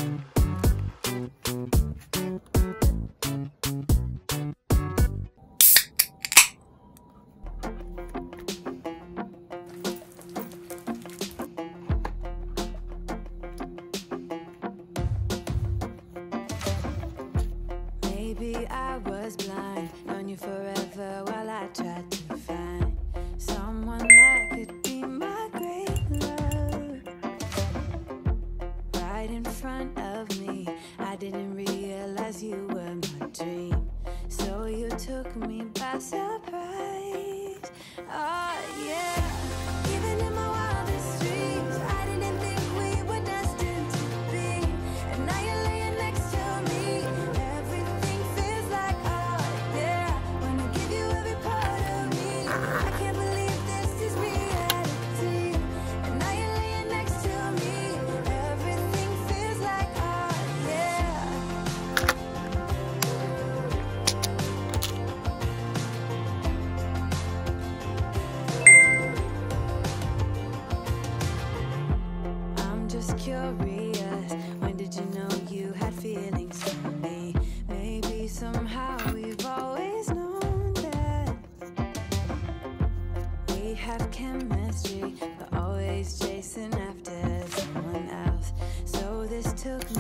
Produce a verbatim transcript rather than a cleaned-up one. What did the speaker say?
Maybe I was blind, known you forever while I tried to find someone that could be my great love. Right in front of me, I didn't realize you were my dream, so you took me by surprise. Oh yeah, even in my wildest dreams, I didn't think we were destined to be, and now you're laying next to me. Everything feels like oh yeah, wanna give you every part of me. I can't believe this is reality, and now you're laying next to me. Everything feels like oh yeah. I'm just curious, when did you know you had feelings for me? Maybe somehow we've always known that we have chemistry, but always chasing after someone else. So this took